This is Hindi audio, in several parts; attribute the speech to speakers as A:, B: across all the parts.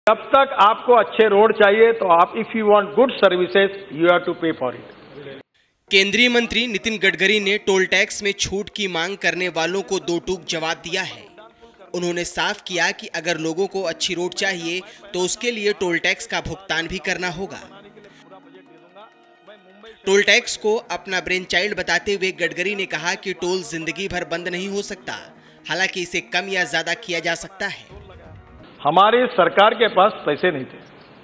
A: जब तक आपको अच्छे रोड चाहिए तो आप if you want good services you have to pay for it.
B: केंद्रीय मंत्री नितिन गडकरी ने टोल टैक्स में छूट की मांग करने वालों को दो टूक जवाब दिया है। उन्होंने साफ किया कि अगर लोगों को अच्छी रोड चाहिए तो उसके लिए टोल टैक्स का भुगतान भी करना होगा। टोल टैक्स को अपना ब्रेन चाइल्ड बताते हुए गडकरी ने कहा कि टोल जिंदगी भर बंद नहीं हो सकता, हालांकि इसे कम या ज्यादा किया जा सकता है।
A: हमारी सरकार के पास पैसे नहीं थे,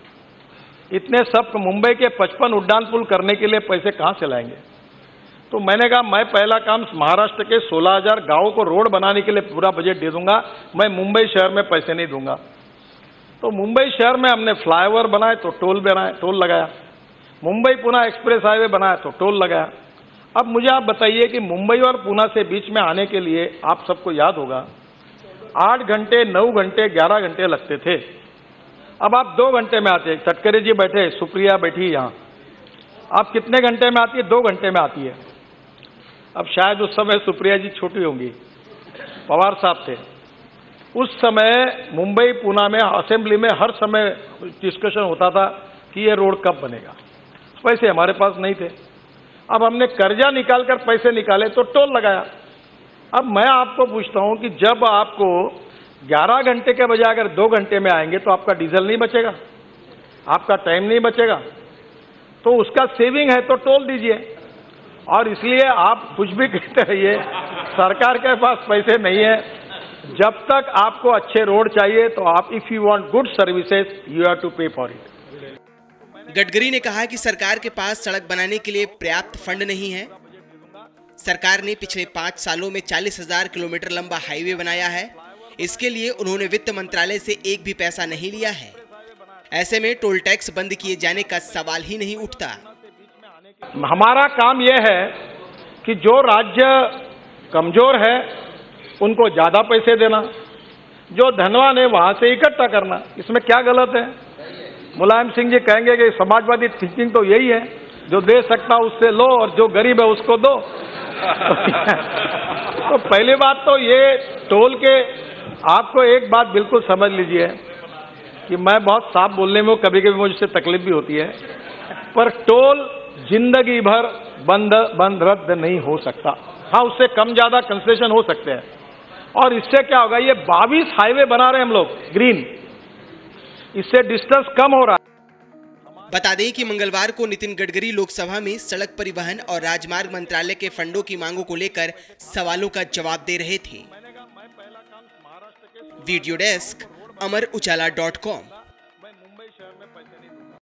A: इतने सब मुंबई के 55 उड्डान पुल करने के लिए पैसे कहां से लाएंगे। तो मैंने कहा मैं पहला काम महाराष्ट्र के 16,000 गांवों को रोड बनाने के लिए पूरा बजट दे दूंगा, मैं मुंबई शहर में पैसे नहीं दूंगा। तो मुंबई शहर में हमने फ्लाईओवर बनाए तो टोल लगाया, मुंबई पुणे एक्सप्रेस हाईवे बनाया तो टोल लगाया। अब मुझे आप बताइए कि मुंबई और पुणे से बीच में आने के लिए आप सबको याद होगा 8 घंटे, 9 घंटे, 11 घंटे लगते थे। अब आप 2 घंटे में आते हैं। तटकरे जी बैठे, सुप्रिया बैठी यहाँ, आप कितने घंटे में आती है? 2 घंटे में आती है। अब शायद उस समय सुप्रिया जी छोटी होंगी, पवार साहब थे उस समय। मुंबई पुणे में असेंबली में हर समय डिस्कशन होता था कि ये रोड कब बनेगा। पैसे हमारे पास नहीं थे। अब हमने कर्जा निकालकर पैसे निकाले तो टोल लगाया। अब मैं आपको पूछता हूं कि जब आपको 11 घंटे के बजाय अगर 2 घंटे में आएंगे तो आपका डीजल नहीं बचेगा, आपका टाइम नहीं बचेगा, तो उसका सेविंग है तो टोल दीजिए। और इसलिए आप कुछ भी कहते रहिए, सरकार के पास पैसे नहीं है। जब तक आपको अच्छे रोड चाहिए तो आप if you want good services you have to pay for it.
B: Gadkari ने कहा कि सरकार के पास सड़क बनाने के लिए पर्याप्त फंड नहीं है। सरकार ने पिछले 5 सालों में 40,000 किलोमीटर लंबा हाईवे बनाया है। इसके लिए उन्होंने वित्त मंत्रालय से एक भी पैसा नहीं लिया है। ऐसे में टोल टैक्स बंद किए जाने का सवाल ही नहीं उठता।
A: हमारा काम यह है कि जो राज्य कमजोर है उनको ज्यादा पैसे देना, जो धनवान है वहां से इकट्ठा करना। इसमें क्या गलत है? मुलायम सिंह जी कहेंगे कि समाजवादी थिंकिंग तो यही है, जो दे सकता उससे लो और जो गरीब है उसको दो। तो पहली बात तो ये टोल के, आपको एक बात बिल्कुल समझ लीजिए कि मैं बहुत साफ बोलने में कभी कभी मुझसे तकलीफ भी होती है, पर टोल जिंदगी भर बंद रद्द नहीं हो सकता। हाँ, उससे कम ज्यादा कंसेशन हो सकते हैं। और इससे क्या होगा, ये 22 हाईवे बना रहे हैं हम लोग ग्रीन, इससे डिस्टेंस कम हो रहा है।
B: बता दें कि मंगलवार को नितिन गडकरी लोकसभा में सड़क परिवहन और राजमार्ग मंत्रालय के फंडों की मांगों को लेकर सवालों का जवाब दे रहे थे। Video desk, amarujala.com।